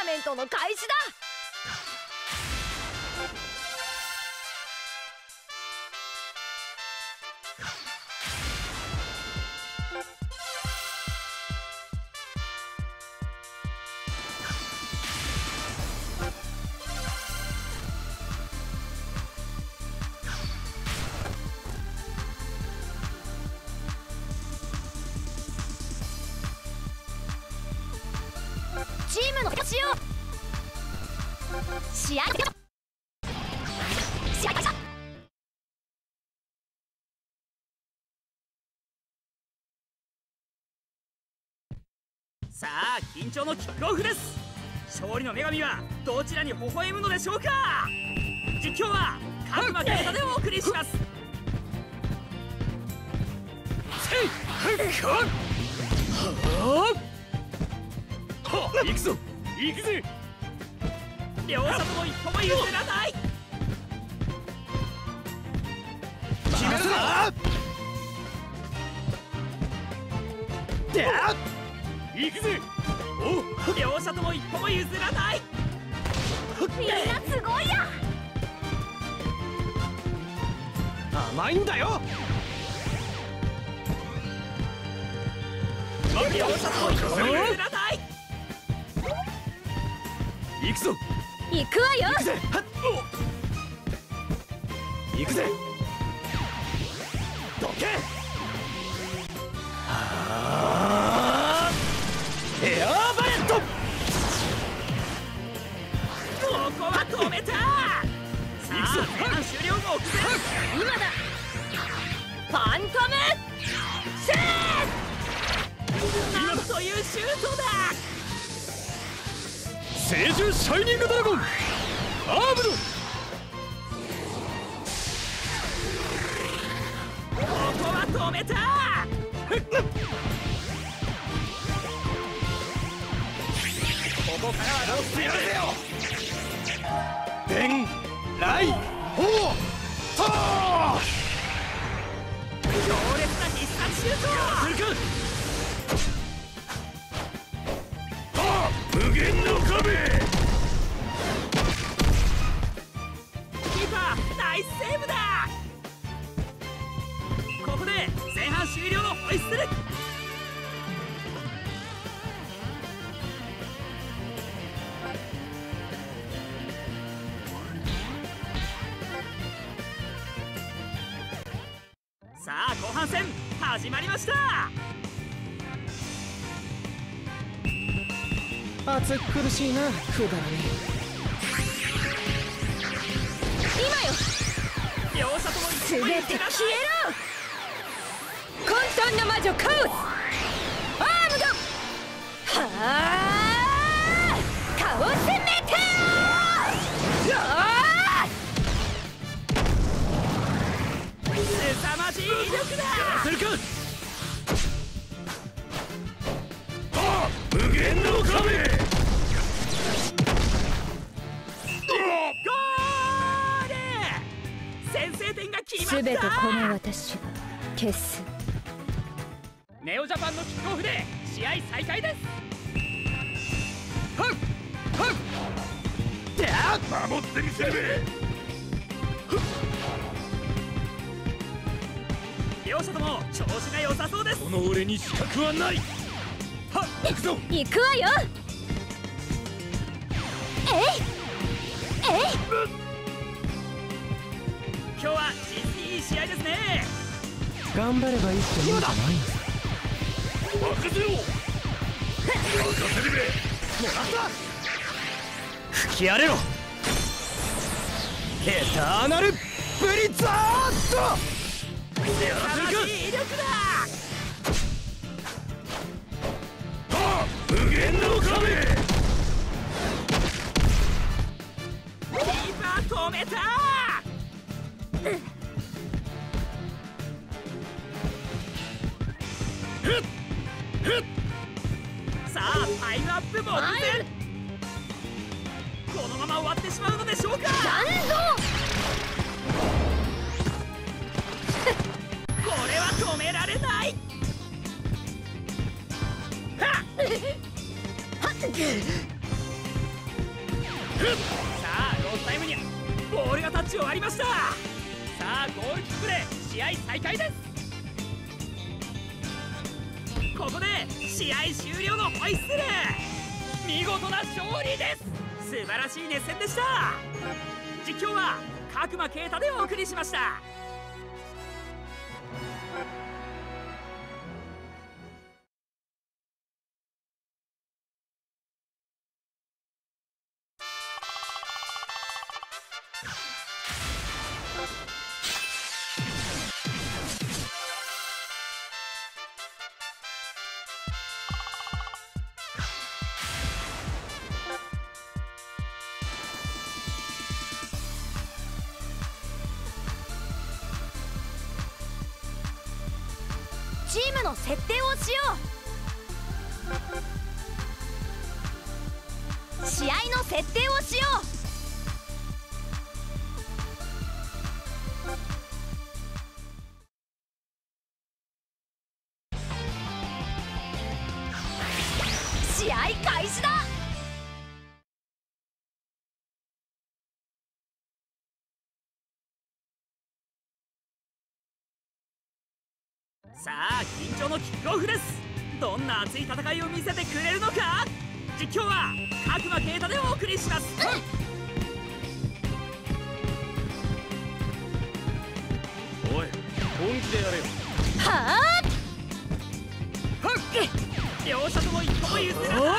ナメントの開始だ。チームの勝ちよ。試合さあ緊張のキックオフです。勝利の女神はどちらに微笑むのでしょうか。実況はカズマ健太でお送りします。行くぞ行くぜ。両者とも一歩も譲らない。決めるぞ。行くぜ。お両者とも一歩も譲らない。 みんなすごいや。 甘いんだよ。両者とも一歩も譲らない。行くぞ。 行くわよ。 行くぜ。行くぜ。どけ。エアーバレット。ここは止めた。さあ前半終了後今だ。ファントムシュート。なんというシュートだ。 聖獣シャイニングドラゴンアームド。ここは止めた。ここからはロスやるぜよ。伝来砲と強烈な必殺シュート。無限の壁。キーパーナイスセーブだ。ここで前半終了のホイッスル。さあ後半戦始まりました。 暑苦しいな、くだらね今よ。 両者ともすべて消えろ。混沌の魔女カオスアームド。はあカオスメテオ。 凄まじい威力だ。やらせるか。無限の壁。ゴール。先制点が決まった。 すべてこの私が消す。 ネオジャパンのキックオフで試合再開です。守ってみせる。両者とも調子が良さそうです。この俺に資格はない。行くぞ。 行くわよ。 今日は実にいい試合ですね。 頑張ればいいってもんじゃないんだ。 任せろ。任せてくれ。もらった。吹き荒れろ。エターナルブリザード。やらせるか。威力だ。無限の壁。キーパー止めた。さあタイムアップ目前。このまま終わってしまうのでしょうか。これは止められない。 あロースタイムにボールがタッチ終わりました。さあゴールキックで試合再開です。ここで試合終了のホイッスル。見事な勝利です。素晴らしい熱戦でした。実況は角間啓太でお送りしました。 チームの設定をしよう。試合の設定をしよう。試合開始だ。 さあ緊張のキックオフです。どんな熱い戦いを見せてくれるのか。実況は角間啓太でお送りします。 おい、本気でやれよ。 はあ。 両者とも一歩も譲らない。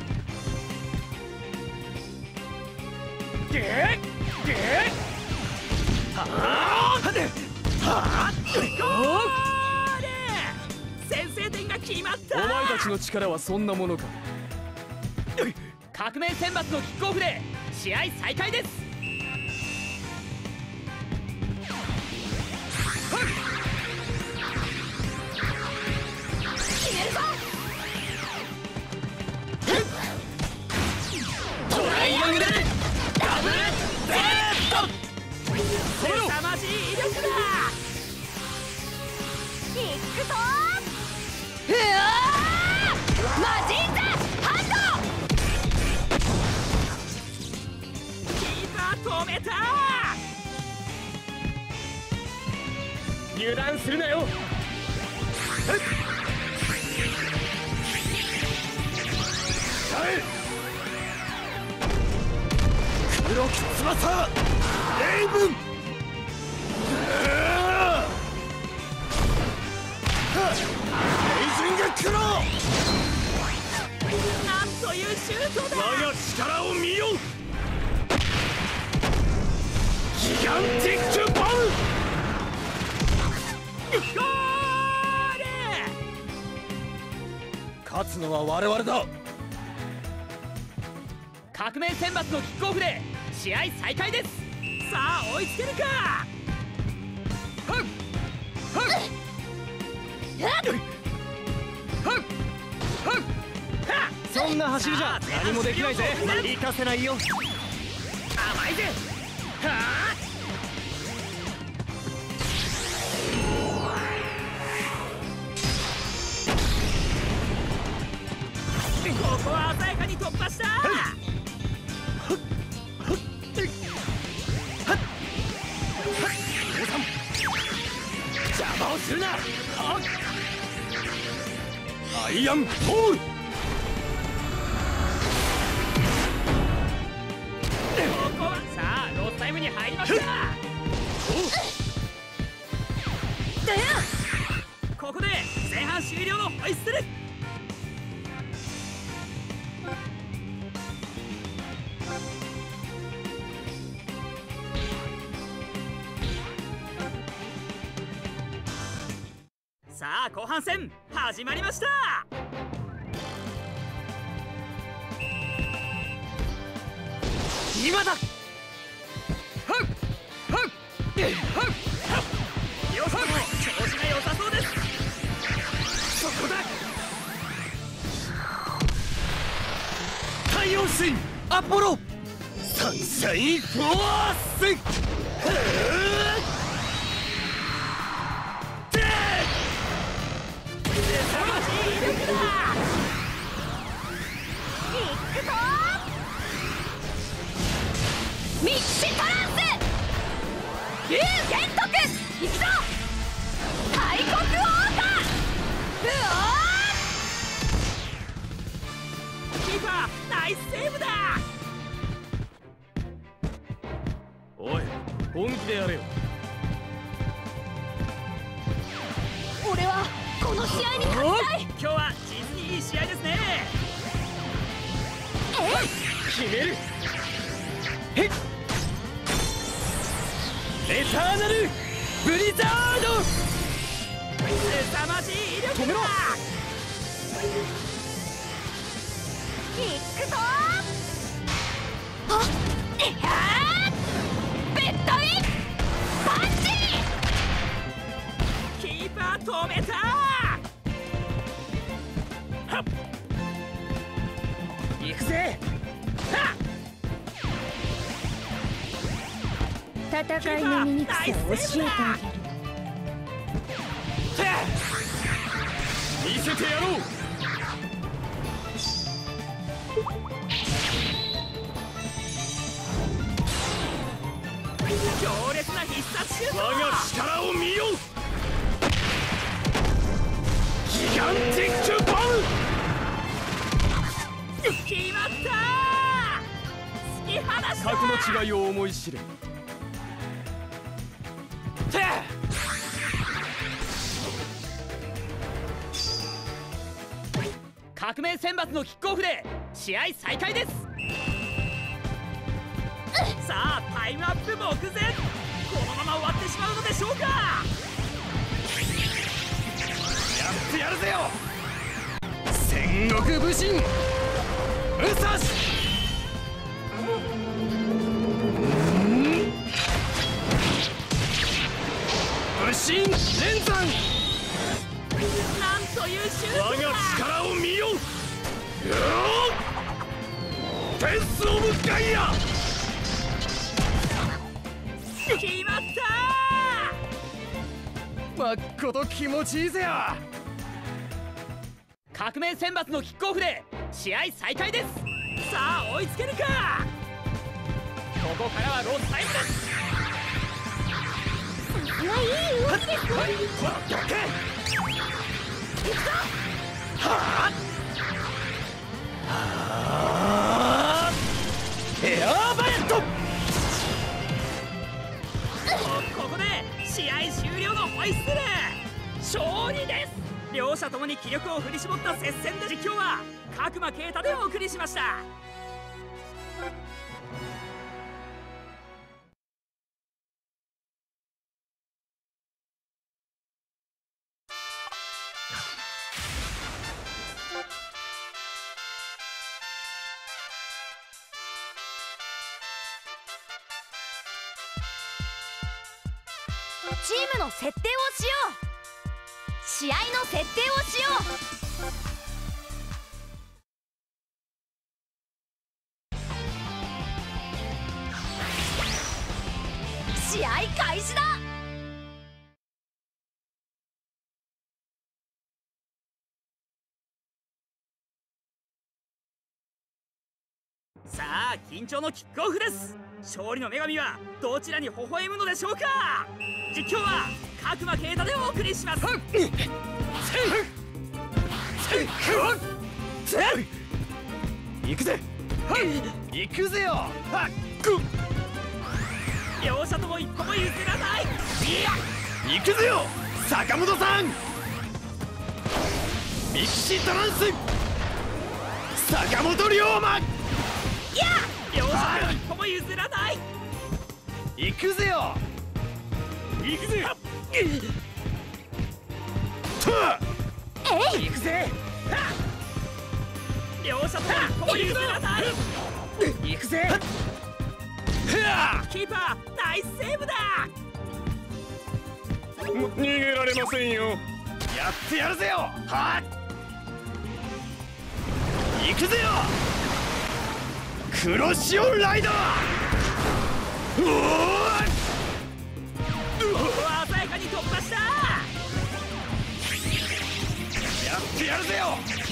先制点が決まった。 お前たちの力はそんなものか。 革命選抜のキックオフで試合再開です。 決めるぞ。 トライアングルダブルゼット。凄まじい威力だ。 いくぞ。うわー、マジンザハンド。 キーパー止めた。 油断するなよ。 黒き翼レイブン。レイジングクロー。 なんというシュートだ。 我が力を見よ。ギガンティックボル。 ゴール。 勝つのは我々だ。 革命選抜のキックオフで試合再開です。さあ追いつけるか。 そんな走りじゃ何もできないぜ。行かせないよ。 甘いぜ。ここは鮮やかに突破した。 邪魔をするな。アイアンポール。 ここはさあロースタイムに入りました。ここで前半終了のホイッスル。さあ後半戦始まりました。 今だ。 両者とも調子が良さそうです。 そこだ。太陽神アポロサンシャインフォース。 いくぞ。 ーナイスセーブだ。 おい本気でやれよ。 俺はこの試合に勝ちたい。 今日は実にいい試合ですね。 決める。へっエターナルブリザード。 凄まじい威力だ。 止めろ。 いくぞ。あっ、ベッドインパンチ。 キーパー止めた。はっ行くぜ。はっ戦いの醜さを教えてあげる。 見せてやろう。 強烈な必殺シュート。 我が力を見よ。ギガンティックボム。 決まったー。突き放した。 格の違いを思い知れ。 革命選抜のキックオフで試合再開です。さあタイムアップ目前。このまま終わってしまうのでしょうか。 やってやるぜよ戦国武神武蔵。武神連山。 なんというシュートだ。 我が力を見よ。フェンスオブガイア。 決まったまっこと気持ちいいぜよ。 革命選抜のキックオフで試合再開です。さあ追いつけるか。ここからはロスタイムです。 いい動きですね。 どけ。 いくぞ。 はあエアーバレット。 ここで試合終了のホイッスル。勝利です。両者ともに気力を振り絞った接戦で、実況は角間啓太でお送りしました。 チームの設定をしよう。試合の設定をしよう。試合開始だ。 さあ緊張のキックオフです。勝利の女神はどちらに微笑むのでしょうか。実況は角間啓太でお送りします。 行くぜ。行くぜよ。 両者とも一歩も譲らない。 行くぜよ坂本さん。ミキシトランス坂本龍馬。 両者とも一歩も譲らない。 行くぜよ。行くぜ。 行くぜ。両者とも一歩も譲らない。行くぜ。キーパーナイスセーブだ。 逃げられませんよ。やってやるぜよ。はっ行くぜよ黒潮ライダー。 鮮やかに突破した。 やってやるぜよ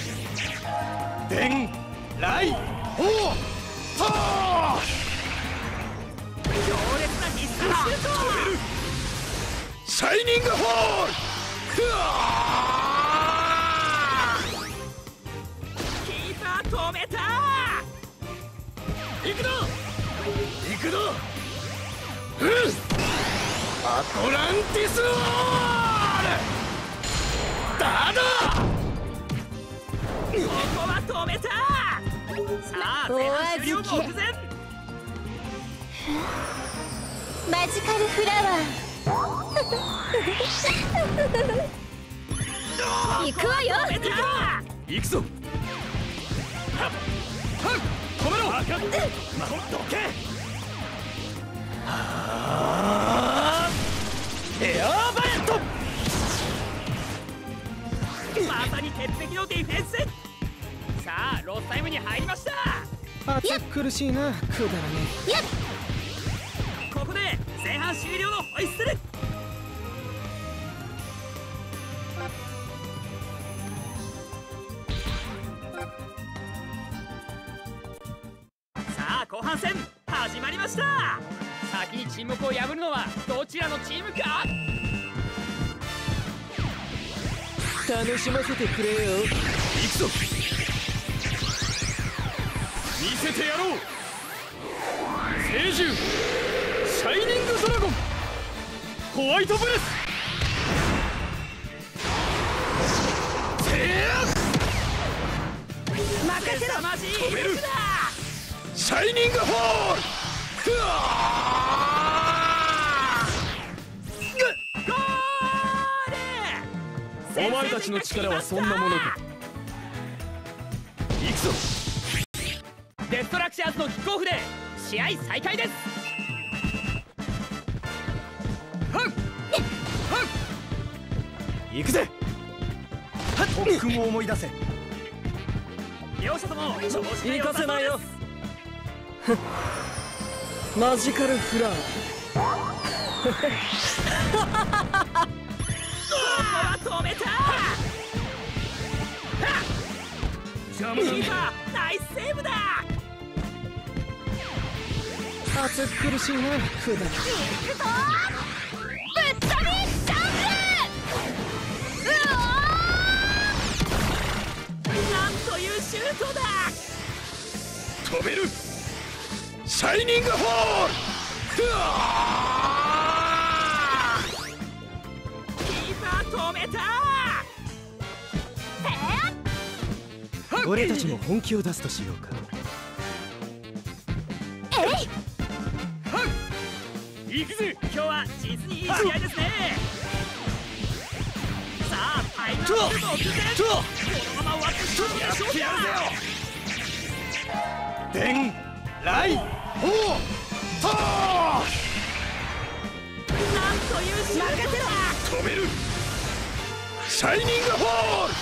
伝来砲は強烈な必殺シュート。 シャイニングホール。 キーパー止めた。行くぞ行くぞ。アトランティスロールだだ。 ここは止めた。さあ前半終了目前。 マジカルフラワー行くわよ。 止めた。 行くぞ。はっはっ止めろ。どけ。エアーバレット。 まさに鉄壁のディフェンス。さあロスタイムに入りました。 暑苦しいな、くだらねやっここで前半終了のホイッスル。さあ後半戦始まりました。先に沈黙を破るのはどちらのチームか。 楽しませてくれよ。 行くぞ。見せてやろう。聖獣シャイニングドラゴンホワイトブレス。 任せろ。 マジ止める。シャイニングホール。ふわゴール。 お前たちの力はそんなものか。行くぞ。 デストラクシャーズのキックオフで試合再開です。 行くぜ。特訓を思い出せ。 両者とも調子が良さそうです。 行かせないよ。マジカルフラワー。 ここは止めた。キーパーナイスセーブだ。 暑苦しいな、くだらねぶっ飛びジャンプ。うおなんというシュートだ。 止める。シャイニングホール。 キーパー止めた。 俺たちも本気を出すとしようか。 行くぜ。 今日は実にいい試合ですね。さあタイムアップ目前。このまま終わってしまうでしょうか。 電ライオートなんというシュートだ。 止める。シャイニングホール。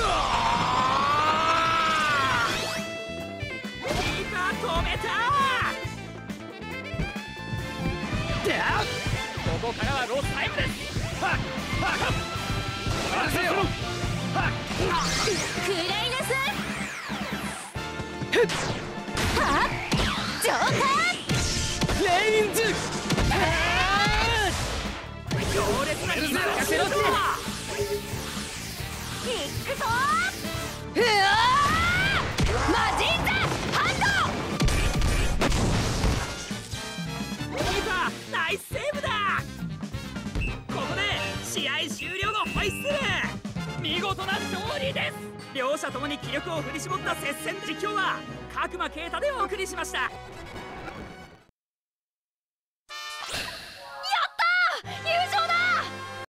キーパー止めた。ここからはロスタイムです。 任せよ。 食らいなさい。はっ上官レインズ。 強烈なキーパーがシュート。 いくぞ。うわマジンザハンキーパーナイスセーブだ。ここで試合終了のホイッスル。見事な勝利です。両者ともに気力を振り絞った接戦。実況は角間啓太でお送りしました。